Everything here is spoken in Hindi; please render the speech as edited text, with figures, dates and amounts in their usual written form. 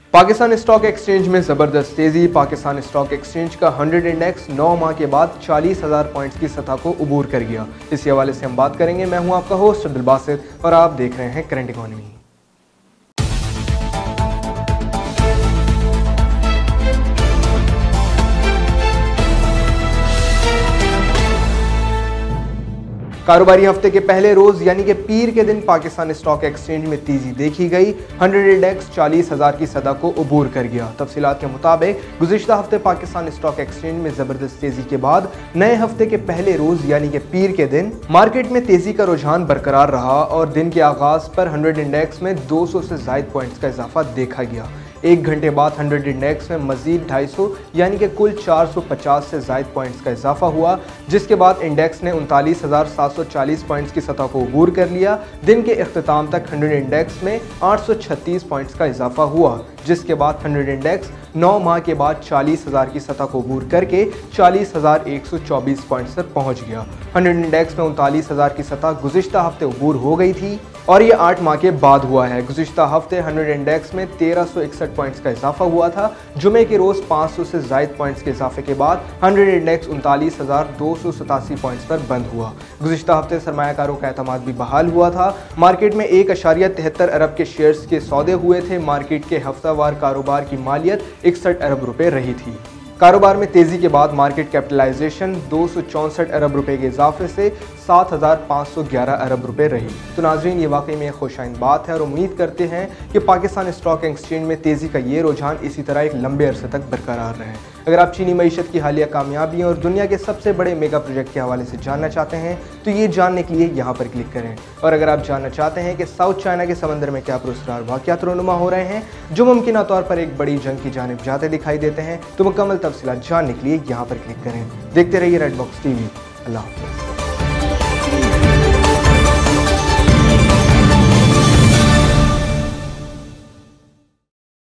पाकिस्तान स्टॉक एक्सचेंज में ज़बरदस्त तेज़ी। पाकिस्तान स्टॉक एक्सचेंज का 100 इंडेक्स 9 माह के बाद 40,000 पॉइंट्स की सतह को उबूर कर गया। इसी हवाले से हम बात करेंगे। मैं हूं आपका होस्ट अब्दुल बासित और आप देख रहे हैं करंट इकोनॉमी। कारोबारी हफ्ते के पहले रोज यानी कि पीर के दिन पाकिस्तान स्टॉक एक्सचेंज में तेजी देखी गई। 100 इंडेक्स 40,000 की सतह को उबूर कर गया। तफसीलात के मुताबिक गुज़िश्ता हफ्ते पाकिस्तान स्टॉक एक्सचेंज में जबरदस्त तेजी के बाद नए हफ्ते के पहले रोज यानी कि पीर के दिन मार्केट में तेजी का रुझान बरकरार रहा और दिन के आगाज पर 100 इंडेक्स में 200 से ज्यादा पॉइंट्स का इजाफा देखा गया। एक घंटे बाद 100 इंडेक्स में मजीद 250 यानी कि कुल 450 से ज्यादा पॉइंट्स का इजाफा हुआ, जिसके बाद इंडेक्स ने 39,740 पॉइंट्स की सतह को अबूर कर लिया। दिन के इख्तिताम तक 100 इंडेक्स में 836 पॉइंट्स का इजाफा हुआ, जिसके बाद 100 इंडेक्स 9 माह के बाद 40,000 की सतह को अबूर करके 40,124 पॉइंट्स तक पहुंच गया। 100 इंडेक्स में 39,000 की सतह गुज़िश्ता हफ्ते अबूर हो गई थी और ये 8 माह के बाद हुआ है। गुज़िश्ता हफ्ते 100 इंडेक्स में 1361 पॉइंट्स का इजाफा हुआ था। जुमे के रोज 500 से ज्यादा पॉइंट्स के इजाफे के बाद 100 इंडेक्स 39,287 पॉइंट्स पर बंद हुआ। गुज़िश्ता हफ्ते सरमायाकारों का एतमाद भी बहाल हुआ था। मार्केट में 1.73 अरब के शेयर्स के सौदे हुए थे। मार्केट के हफ्तावार कारोबार की मालियत 61 अरब रुपए रही थी। कारोबार में तेजी के बाद मार्केट कैपिटलाइजेशन 264 अरब रुपए के इजाफे से 7,511 अरब रुपए रही। तो नाजरीन, ये वाकई में खुशाइन बात है और उम्मीद करते हैं कि पाकिस्तान स्टॉक एक्सचेंज में तेजी का ये रुझान इसी तरह एक लंबे अरसे तक बरकरार रहे। अगर आप चीनी मईशत की हालिया कामयाबियों और दुनिया के सबसे बड़े मेगा प्रोजेक्ट के हवाले से जानना चाहते हैं तो ये जानने के लिए यहाँ पर क्लिक करें। और अगर आप जानना चाहते हैं कि साउथ चाइना के समंदर में क्या पुरस्कार वाक़यात रोनुमा हो रहे हैं जो मुमकिन तौर पर एक बड़ी जंग की जानिब जाते दिखाई देते हैं, तो मुकम्मल तफसीलात जानने के लिए यहाँ पर क्लिक करें। देखते रहिए रेड बॉक्स टीवी। अल्लाह हाफ़िज़।